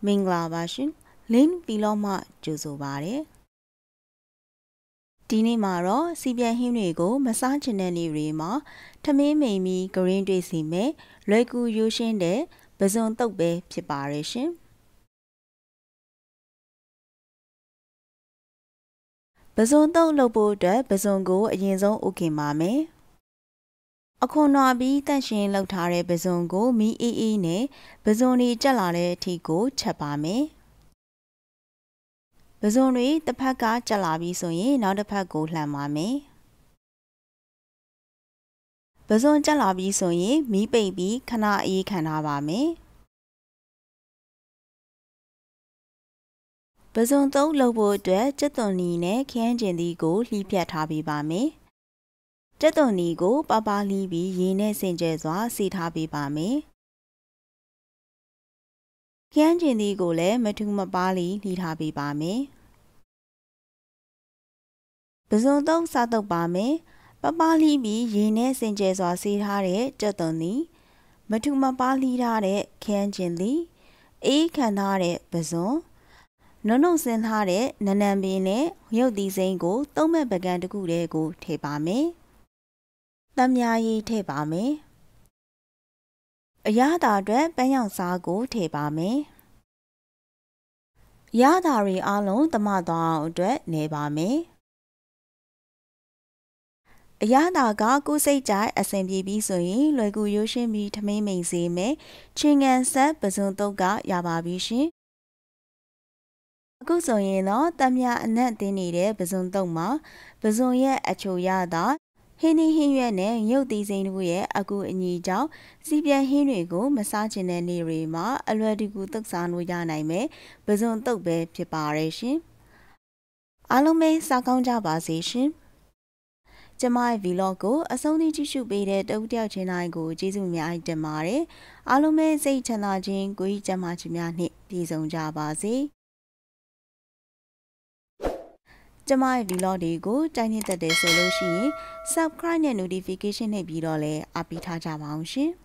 မင်္ဂလာပါရှင် Lynn ဗီလော့မှကြိုဆိုပါရစေဒီနေ့မှာတော့စီပြန်ဟင်းတွေကိုမစားချင်တဲ့နေ့တွေမှာထမင်းမိန်ပြီးဂရင်းတွေစီမဲ့လွယ်ကူရိုးရှင်းတဲ့ပဇွန်တုပ်ပဲဖြစ်ပါရဲ့ရှင်ပဇွန်တုပ်လုပ်ဖို့အတွက်ပဇွန်ကိုအရင်ဆုံးဥခင်ပါမယ်အခွန်နွားပြီးတန့်ရှင်းလုပ်ထားတဲ့ပဇွန်ကိုမီးအေးအေးနဲ့ပဇွန်တွေကျက်လာတဲ့အထိကိုချက်ပါမယ်ပဇွန်တွေတစ်ဖက်ကကျက်လာပြီးဆိုရင်နောက်တစ်ဖက်ကိုလှန်ပါမယ်ပဇွန်ကျက်လာပြီးဆိုရင်မီးပိတ်ပြီးခဏအေးခံထားပါမယ်ပဇွန်တုပ်လုပ်ဖို့အတွက်ကြက်သွန်နီနဲ့ခရမ်းကျင်သီးကိုလှီးဖြတ်ထားပေးပါမယ်ကြက်သွန်နီကိုပပလှီးပြီးရေနဲ့စင်ကြယ်စွာစီထားပေးပါမယ်ခရမ်းကျင်သီးကိုလည်းမထူမပါးလှီးထားပေးပါမယ်ပဇွန်တုပ်စားတုပ်ပါမယ်ပပလှီးပြီးရေနဲ့စင်ကြယ်စွာစီထားတဲ့ကြက်သွန်နီမထူမပါးလှီးထားတဲ့ခရမ်းကျင်သီးအေးခံထားတဲ့ပဇွန်နုံနုံစင်းထားတဲ့နနံပင်နဲ့ရုပ်သီးစိမ်းကိုသုံးမဲ့ပကံတစ်ခုတည်းကိုထည့်ပါမယ်။တမ်းများရေးထည့်ပါမယ်။အရသာအတွက်ပန်းရောင်စားကိုထည့်ပါမယ်။ရသာတွေအားလုံးတမသွားအောင်အတွက်နေပါမယ်။အရသာကကိုယ်စိတ်ကြိုက်အဆင်ပြေပြီးဆိုရင်လွယ်ကူရိုးရှင်းပြီးထမင်းမိန်စေမယ်။ချင်းကန်ဆက်ပဇွန်တုပ်ကရပါပြီရှင်။အခုဆိုရင်တော့တမ်းများအနက်တင်းနေတဲ့ပဇွန်တုပ်မှာပဇွန်ရဲ့အချိုရသာဟင်းသီးဟင်းရွက်နဲ့ရုပ်သီးစိမ်းတို့ရဲ့အကူအညီကြောင့်စီပြန်ဟင်းတွေကိုမစားချင်တဲ့နေ့တွေမှာအလွယ်တကူသုတ်စားလို့ရနိုင်မယ်ပဇွန်တုပ်ပဲဖြစ်ပါရဲ့ရှင်အားလုံးပဲစားကောင်းကြပါစေရှင်ကျမရဲ့ vlog ကိုအဆုံးထိကြည့်ရှုပေးတဲ့တဦးတယောက်ချင်းတိုင်းကိုကျေးဇူးအများကြီးတင်ပါတယ်အားလုံးပဲစိတ်ချမ်းသာခြင်းကိုယ်ကြီးကျန်းမာခြင်းများနှင့်ပြည့်စုံကြပါစေကျမရဲ့ vlog တွေကိုကြိုက်နှစ်သက်တယ်ဆိုလို့ရှိရင် subscribe နဲ့ notification နှိပ်ပြီးတော့လည်းအားပေးထားကြပါအောင်ရှင်